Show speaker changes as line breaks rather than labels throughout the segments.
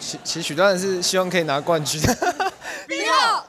期许当然是希望可以拿冠军。
必要！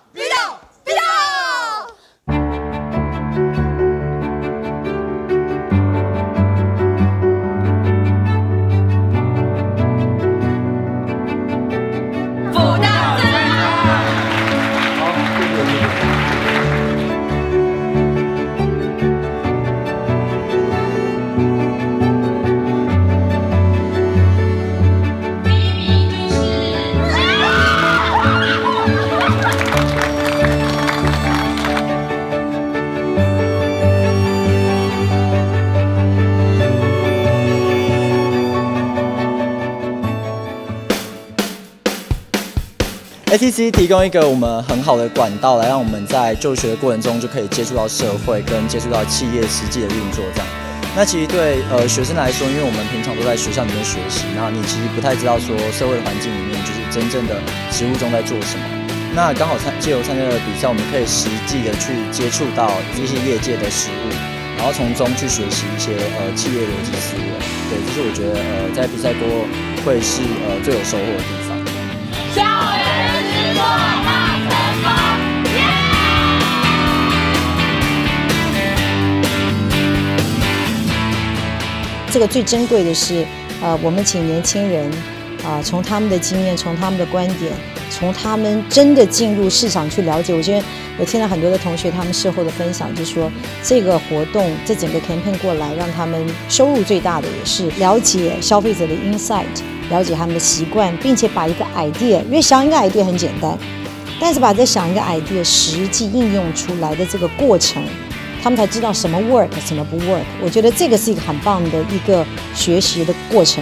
ATC 提供一个我们很好的管道，来让我们在就学的过程中就可以接触到社会，跟接触到企业实际的运作这样。那其实对学生来说，因为我们平常都在学校里面学习，那你其实不太知道说社会环境里面就是真正的实务中在做什么。那刚好借由参加的比赛，我们可以实际的去接触到这些业界的实务，然后从中去学习一些企业逻辑思维。对，这是我觉得在比赛过会是最有收获的地方。
校园直播大成功，耶！
这个最珍贵的是，我们请年轻人，从他们的经验，从他们的观点，从他们真的进入市场去了解。我觉得我听到很多的同学他们事后的分享，就是说这个活动这整个 campaign 过来，让他们收入最大的也是了解消费者的 insight。了解他们的习惯，并且把一个 idea， 因为想一个 idea 很简单，但是把这想一个 idea 实际应用出来的这个过程，他们才知道什么 work， 什么不 work。我觉得这个是一个很棒的一个学习的过程。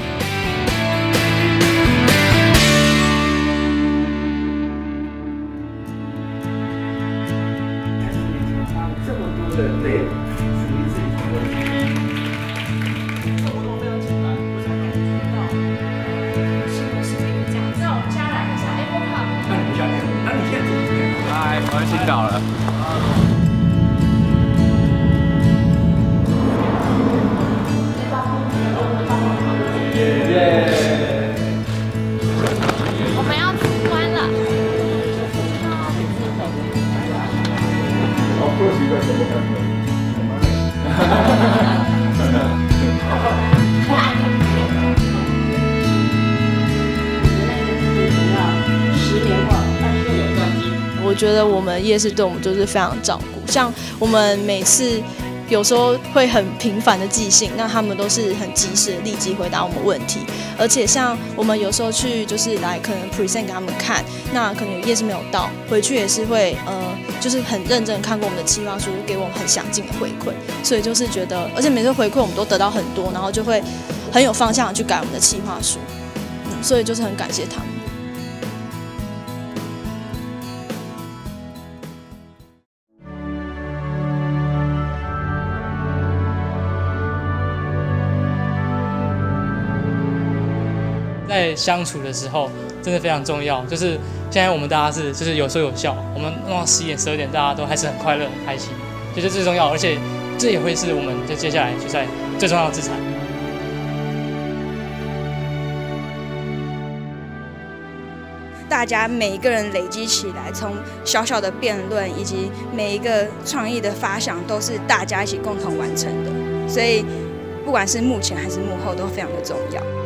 这么多的内容属于自己的。
我要晕倒了。
我们要出关了。
我觉得我们夜市对我们就是非常照顾，像我们每次有时候会很频繁的寄信，那他们都是很及时的立即回答我们问题，而且像我们有时候去就是来可能 present 给他们看，那可能有夜市没有到，回去也是会就是很认真看过我们的企划书，给我们很详尽的回馈，所以就是觉得，而且每次回馈我们都得到很多，然后就会很有方向的去改我们的企划书，所以就是很感谢他们。
在相处的时候真的非常重要，就是现在我们大家就是有说有笑，我们弄到11点12点，大家都还是很快乐很开心，就是最重要，而且这也会是我们在接下来比赛最重要的资产。
大家每一个人累积起来，从小小的辩论以及每一个创意的发想，都是大家一起共同完成的，所以不管是幕前还是幕后，都非常的重要。